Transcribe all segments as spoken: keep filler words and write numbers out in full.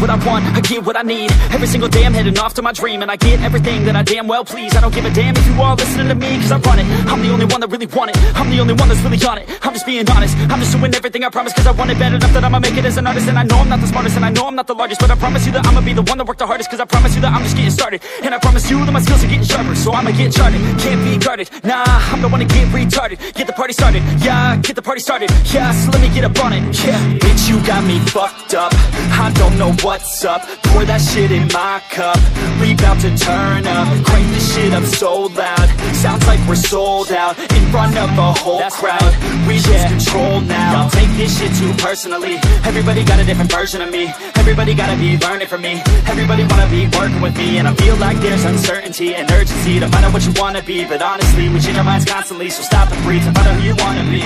what I want, I get what I need. Every single day I'm heading off to my dream, and I get everything that I damn well please. I don't give a damn if you all listening to me, cause I run it. I'm the only one that really want it, I'm the only one that's really on it. I'm just being honest, I'm just doing everything I promise, cause I want it bad enough that I'ma make it as an artist. And I know I'm not the smartest, and I know I'm not the largest, but I promise you that I'ma be the one that worked the hardest. Cause I promise you that I'm just getting started, and I promise you that my skills are getting sharper. So I'ma get charted, can't be guarded. Nah, I'm the one to get retarded. Get the party started, yeah, get the party started. Yeah, so let me get up on it, yeah. Bitch, you got me fucked up, I don't know what's up. Pour that shit in my cup, we bout to turn up. Crank this shit up so loud, sounds like we're sold out. In front of a whole That's crowd, right. we yeah. lose control now. Don't take this shit too personally, everybody got a different version of me. Everybody gotta be learning from me, everybody wanna be working with me. And I feel like there's uncertainty and urgency to find out what you wanna be. But honestly, we change our minds constantly, so stop and breathe and find out who you wanna be.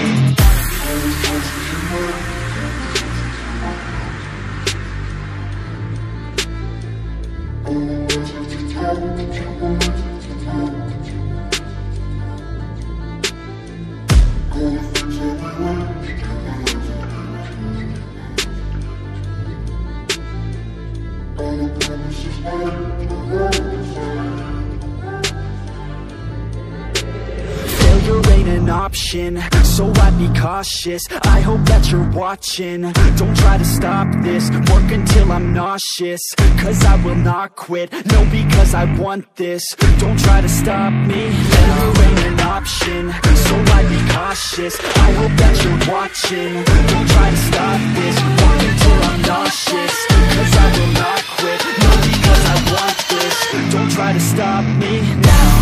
Failure ain't an option, so I'd be cautious. I hope that you're watching, don't try to stop this. Work until I'm nauseous, cause I will not quit. No, because I want this, don't try to stop me. Failure ain't an option, so I'd be cautious. I hope that you're watching, don't try to stop this. Work until I'm nauseous, cause I will not quit. No, because I want this, don't try to stop me now.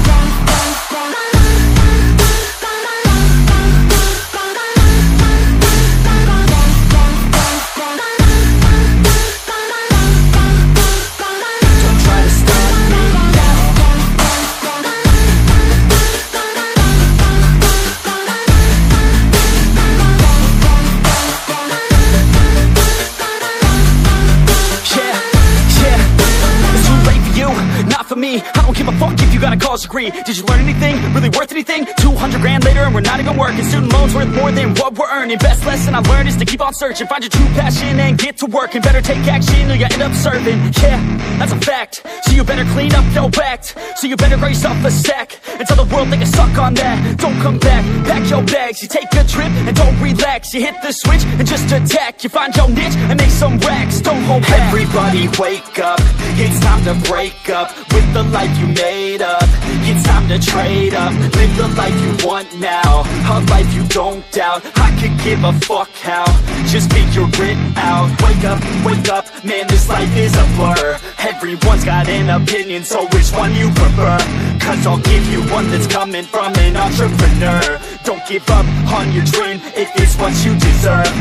Me, I don't give a fuck if you got a college degree. Did you learn anything? Really worth anything? two hundred grand later and we're not even working. Student loans worth more than what we're earning. Best lesson I learned is to keep on searching. Find your true passion and get to work. And better take action or you end up serving. Yeah, that's a fact. So you better clean up your act. So you better grow yourself a sack and tell the world they can suck on that. Don't come back, pack your bags. You take a trip and don't relax. You hit the switch and just attack. You find your niche and make some racks. Don't hold back. Everybody wake up, it's time to break up with the life you made up. It's time to trade up, live the life you want now, a life you don't doubt. I could give a fuck how, just figure it out. Wake up, wake up, man, this life is a blur. Everyone's got an opinion, so which one you prefer? Cause I'll give you one that's coming from an entrepreneur. Don't give up on your dream if it's what you deserve.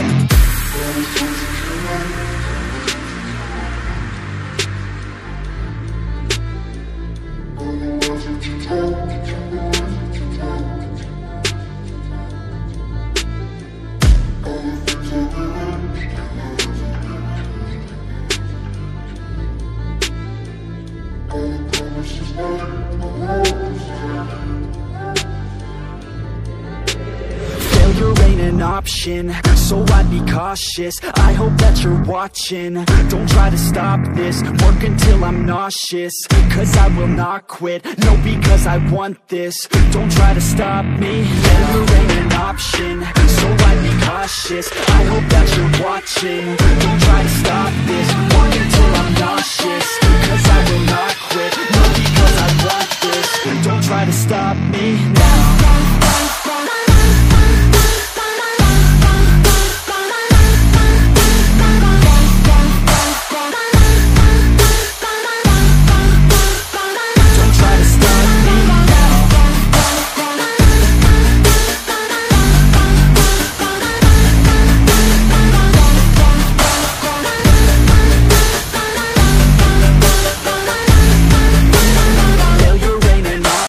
Failure ain't an option, so I'd be cautious. I hope that you're watching, don't try to stop this. Work until I'm nauseous, cause I will not quit. No, because I want this, don't try to stop me. Failure ain't an option, so I'd be cautious. I hope that you're watching,